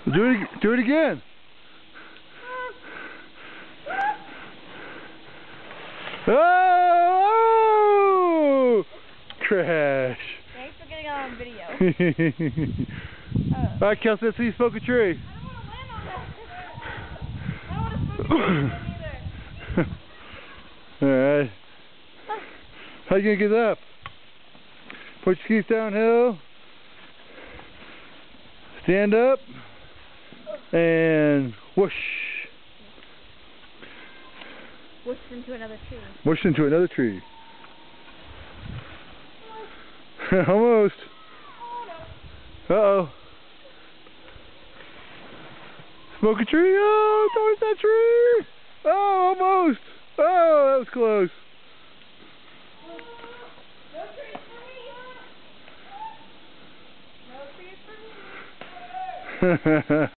Do it again. Oh! Crash. Thanks for getting on video. Alright, Kelsey, let's see you smoke a tree. I don't want to smoke a tree either. Alright. How you gonna get up? Put your skis downhill. Stand up. And whoosh. Whoosh into another tree. Whoosh into another tree. Almost. Uh-oh. Smoke a tree. Oh, towards that tree. Oh, almost. Oh, that was close. No trees for me. No trees for me.